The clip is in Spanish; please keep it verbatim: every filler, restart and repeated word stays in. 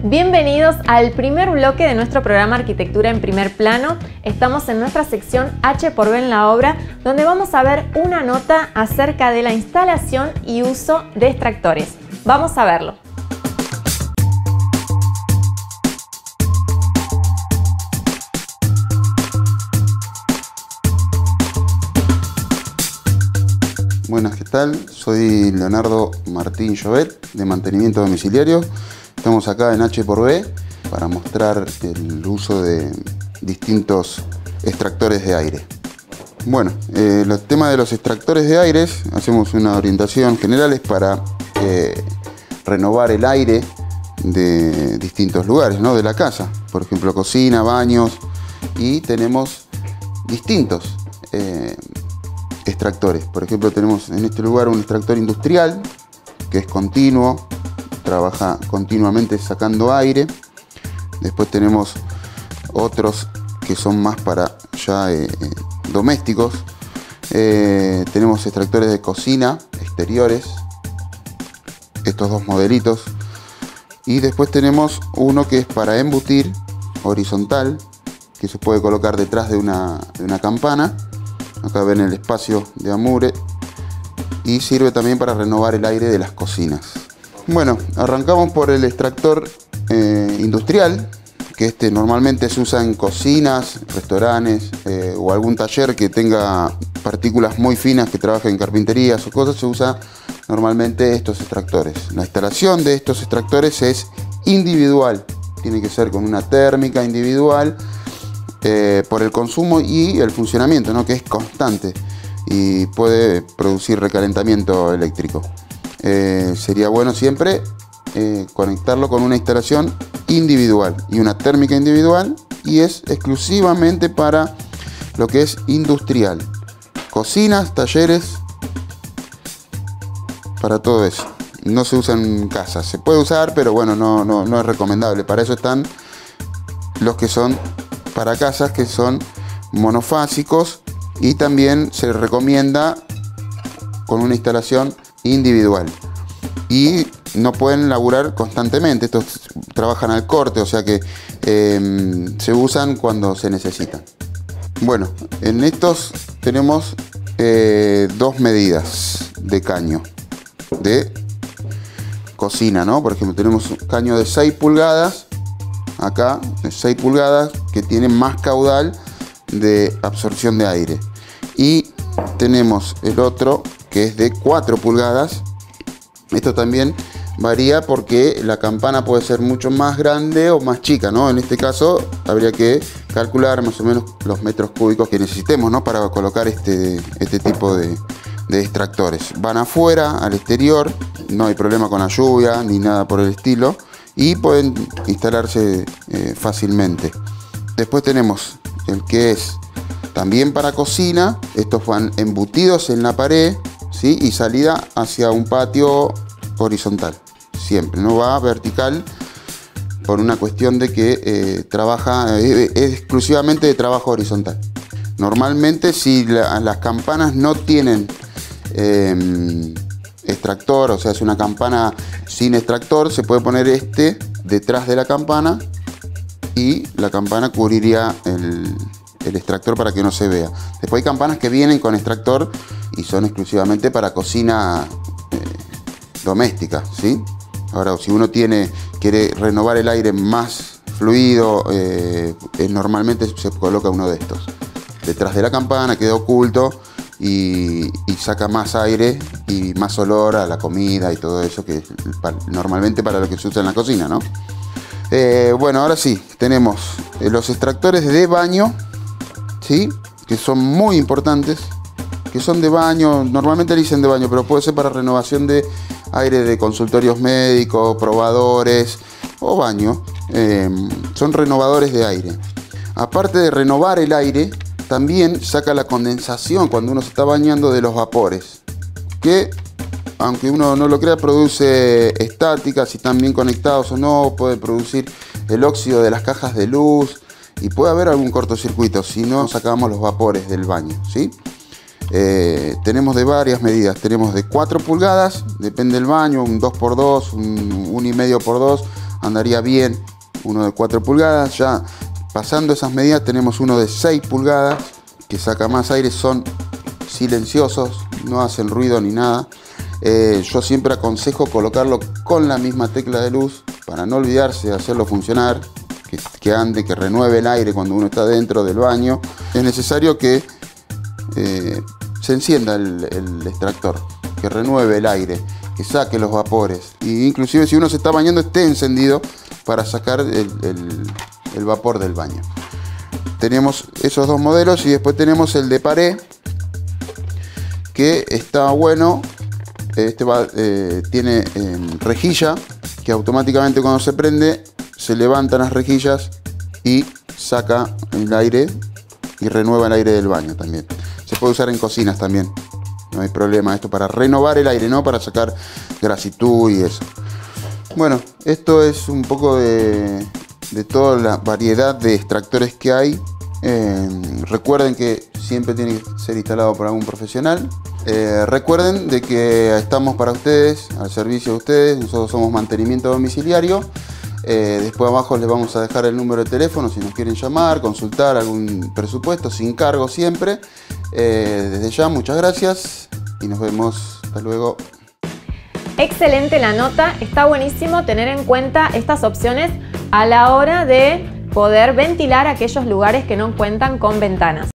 Bienvenidos al primer bloque de nuestro programa Arquitectura en Primer Plano. Estamos en nuestra sección H por B en la obra, donde vamos a ver una nota acerca de la instalación y uso de extractores. Vamos a verlo. Buenas, ¿qué tal? Soy Leonardo Martín Llobet, de Mantenimiento Domiciliario. Estamos acá en H por B para mostrar el uso de distintos extractores de aire. Bueno, eh, el tema de los extractores de aire, hacemos una orientación general es para eh, renovar el aire de distintos lugares, ¿no? De la casa, por ejemplo, cocina, baños, y tenemos distintos eh, extractores. Por ejemplo, tenemos en este lugar un extractor industrial que es continuo, trabaja continuamente sacando aire. Después tenemos otros que son más para ya eh, eh, domésticos. Eh, tenemos extractores de cocina exteriores, estos dos modelitos. Y después tenemos uno que es para embutir horizontal, que se puede colocar detrás de una, de una campana. Acá ven el espacio de amure, y sirve también para renovar el aire de las cocinas. Bueno, arrancamos por el extractor eh, industrial, que este normalmente se usa en cocinas, restaurantes eh, o algún taller que tenga partículas muy finas, que trabaje en carpinterías o cosas. Se usa normalmente estos extractores. La instalación de estos extractores es individual, tiene que ser con una térmica individual eh, por el consumo y el funcionamiento, ¿no? Que es constante y puede producir recalentamiento eléctrico. Eh, sería bueno siempre eh, conectarlo con una instalación individual y una térmica individual, y es exclusivamente para lo que es industrial, cocinas, talleres, para todo eso. No se usa en casas, se puede usar, pero bueno, no, no, no es recomendable. Para eso están los que son para casas, que son monofásicos, y también se recomienda con una instalación individual, y no pueden laburar constantemente. Estos trabajan al corte, o sea que eh, se usan cuando se necesitan. Bueno, en estos tenemos eh, dos medidas de caño de cocina, ¿no? Por ejemplo, tenemos un caño de seis pulgadas, acá de seis pulgadas, que tiene más caudal de absorción de aire, y tenemos el otro que es de cuatro pulgadas. Esto también varía porque la campana puede ser mucho más grande o más chica, ¿no? En este caso habría que calcular más o menos los metros cúbicos que necesitemos, ¿no? Para colocar este, este tipo de, de extractores. Van afuera, al exterior, no hay problema con la lluvia ni nada por el estilo, y pueden instalarse eh, fácilmente. Después tenemos el que es también para cocina. Estos van embutidos en la pared, ¿sí? Y salida hacia un patio horizontal, siempre, no va vertical, por una cuestión de que eh, trabaja, eh, es exclusivamente de trabajo horizontal. Normalmente, si la, las campanas no tienen eh, extractor, o sea, es una campana sin extractor, se puede poner este detrás de la campana, y la campana cubriría el, el extractor para que no se vea. Después hay campanas que vienen con extractor y son exclusivamente para cocina eh, doméstica, ¿sí? Ahora, si uno tiene, quiere renovar el aire más fluido, eh, eh, normalmente se coloca uno de estos detrás de la campana, queda oculto, y, y saca más aire y más olor a la comida y todo eso, que es para, normalmente para lo que se usa en la cocina, ¿no? Eh, bueno, ahora sí, tenemos los extractores de baño, ¿sí? Que son muy importantes, que son de baño, normalmente le dicen de baño, pero puede ser para renovación de aire de consultorios médicos, probadores o baño. Eh, son renovadores de aire. Aparte de renovar el aire, también saca la condensación cuando uno se está bañando de los vapores, que aunque uno no lo crea, produce estática. Si están bien conectados o no, puede producir el óxido de las cajas de luz, y puede haber algún cortocircuito si no sacamos los vapores del baño, ¿sí? Eh, tenemos de varias medidas, tenemos de cuatro pulgadas, depende del baño, un dos por dos, un uno y medio por dos, andaría bien uno de cuatro pulgadas. Ya pasando esas medidas tenemos uno de seis pulgadas que saca más aire, son silenciosos, no hacen ruido ni nada. Eh, yo siempre aconsejo colocarlo con la misma tecla de luz para no olvidarse de hacerlo funcionar, que, que ande, que renueve el aire cuando uno está dentro del baño. Es necesario que eh, se encienda el, el extractor, que renueve el aire, que saque los vapores, e inclusive si uno se está bañando esté encendido para sacar el, el, el vapor del baño. Tenemos esos dos modelos y después tenemos el de pared, que está bueno. Este va, eh, tiene eh, rejilla, que automáticamente cuando se prende se levantan las rejillas y saca el aire y renueva el aire del baño también. Se puede usar en cocinas también, no hay problema. Esto para renovar el aire, no para sacar grasitud y eso. Bueno, esto es un poco de, de toda la variedad de extractores que hay. Eh, recuerden que siempre tiene que ser instalado por algún profesional. Eh, recuerden de que estamos para ustedes, al servicio de ustedes. Nosotros somos mantenimiento domiciliario. Eh, después abajo les vamos a dejar el número de teléfono si nos quieren llamar, consultar algún presupuesto, sin cargo siempre. Eh, desde ya, muchas gracias y nos vemos. Hasta luego. Excelente la nota, está buenísimo tener en cuenta estas opciones a la hora de poder ventilar aquellos lugares que no cuentan con ventanas.